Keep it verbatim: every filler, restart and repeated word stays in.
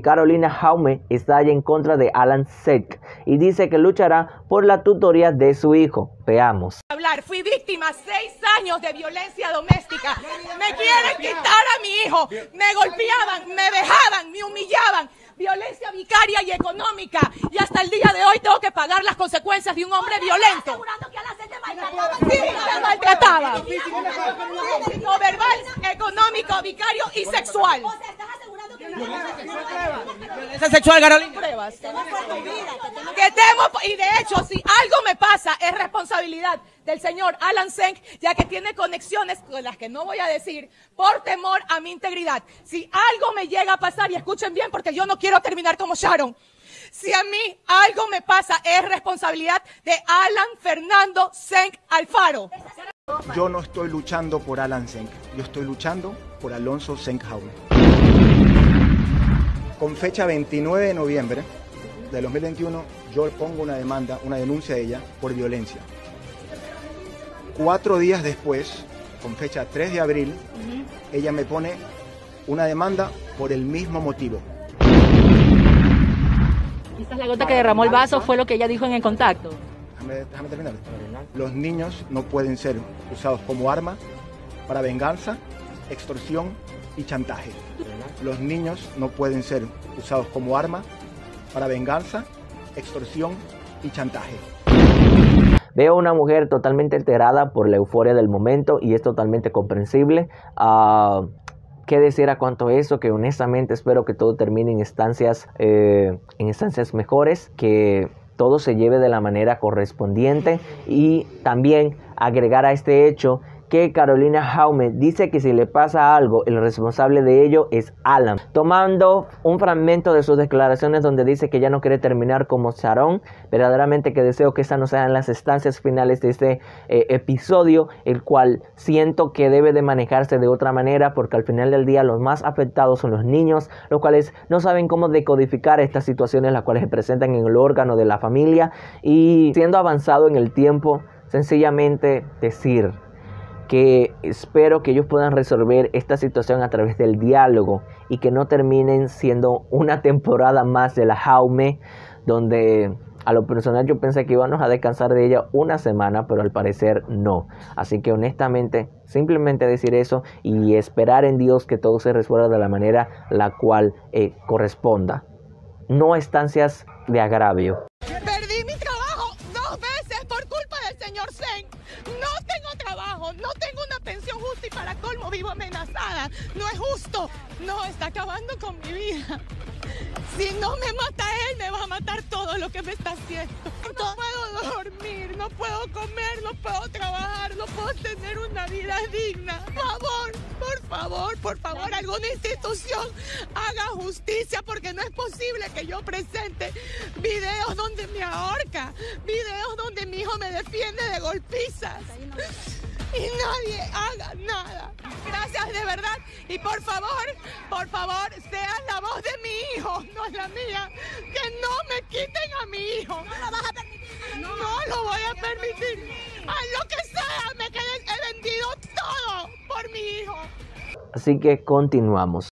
Carolina Jaume está en contra de Alan Senk y dice que luchará por la tutoría de su hijo. Veamos. Hablar. Fui víctima seis años de violencia doméstica. Me quieren quitar a mi hijo. Me golpeaban, me vejaban, me humillaban. Violencia vicaria y económica. Y hasta el día de hoy tengo que pagar las consecuencias de un hombre violento. Sí, me maltrataba. Físico, verbal, económico, vicario y sexual. ¿Violencia sexual, Carolina? Pruebas. Que temo, y de hecho, si algo me pasa, es responsabilidad del señor Alan Senk, ya que tiene conexiones con las que no voy a decir, por temor a mi integridad. Si algo me llega a pasar, y escuchen bien porque yo no quiero terminar como Sharon, si a mí algo me pasa, es responsabilidad de Alan Fernando Senk Alfaro. Yo no estoy luchando por Alan Senk, yo estoy luchando por Alonso Senk Jaume. Con fecha veintinueve de noviembre de dos mil veintiuno, yo pongo una demanda, una denuncia de ella por violencia. Cuatro días después, con fecha tres de abril, uh-huh. ella me pone una demanda por el mismo motivo. Quizás la gota que derramó el vaso fue lo que ella dijo en el contacto. Déjame, déjame terminar. Los niños no pueden ser usados como arma para venganza, extorsión y chantaje. Los niños no pueden ser usados como arma para venganza, extorsión y chantaje. Veo una mujer totalmente alterada por la euforia del momento y es totalmente comprensible. Uh, ¿Qué decir a cuanto a eso? Que honestamente espero que todo termine en instancias, eh, en instancias mejores, que todo se lleve de la manera correspondiente, y también agregar a este hecho que Carolina Jaume dice que si le pasa algo, el responsable de ello es Alan. Tomando un fragmento de sus declaraciones donde dice que ya no quiere terminar como Sharon, verdaderamente que deseo que estas no sean las instancias finales de este eh, episodio, el cual siento que debe de manejarse de otra manera, porque al final del día los más afectados son los niños, los cuales no saben cómo decodificar estas situaciones, las cuales se presentan en el órgano de la familia, y siendo avanzado en el tiempo, sencillamente decir que espero que ellos puedan resolver esta situación a través del diálogo y que no terminen siendo una temporada más de la Jaume, donde a lo personal yo pensé que íbamos a descansar de ella una semana, pero al parecer no. Así que honestamente, simplemente decir eso y esperar en Dios que todo se resuelva de la manera la cual eh, corresponda. No estancias de agravio. Perdí mi trabajo dos veces por culpa del señor Senk. No tengo trabajo, no tengo una pensión justa y para colmo vivo amenazada. No es justo, no, está acabando con mi vida. Si no me mata él, me va a matar todo lo que me está haciendo. No puedo dormir, no puedo comer, no puedo trabajar, no puedo tener una vida digna. Por favor, por favor, por favor, alguna institución haga justicia, porque no es posible que yo presente videos donde me ahorca, videos donde mi hijo me defiende de golpizas y nadie haga nada. Gracias de verdad, y por favor, por favor, sean la voz de mi hijo, no es la mía. Que no me quiten a mi hijo. No lo vas a permitir. No, no lo voy a permitir. A lo que sea, me quedé, he vendido todo por mi hijo. Así que continuamos.